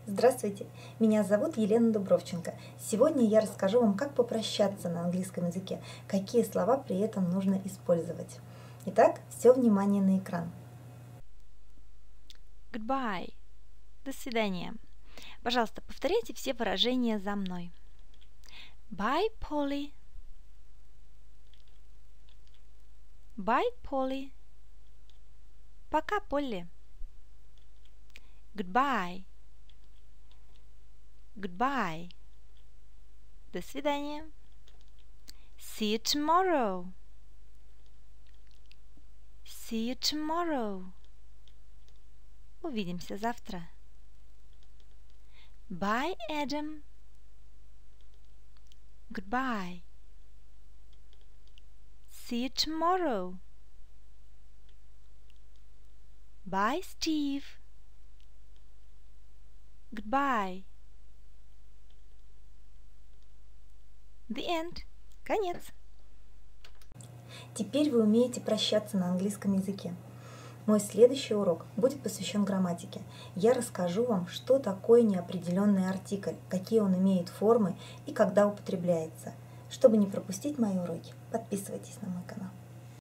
Здравствуйте, меня зовут Елена Дубровченко. Сегодня я расскажу вам, как попрощаться на английском языке, какие слова при этом нужно использовать. Итак, все внимание на экран. Goodbye. До свидания. Пожалуйста, повторяйте все выражения за мной. Bye, Polly. Bye, Polly. Пока, Полли. Goodbye. Goodbye. До свидания. See you tomorrow. See you tomorrow. Увидимся завтра. Bye, Adam. Goodbye. See you tomorrow. Bye, Steve. Goodbye. The end. Конец. Теперь вы умеете прощаться на английском языке. Мой следующий урок будет посвящен грамматике. Я расскажу вам, что такое неопределенный артикль, какие он имеет формы и когда употребляется. Чтобы не пропустить мои уроки, подписывайтесь на мой канал.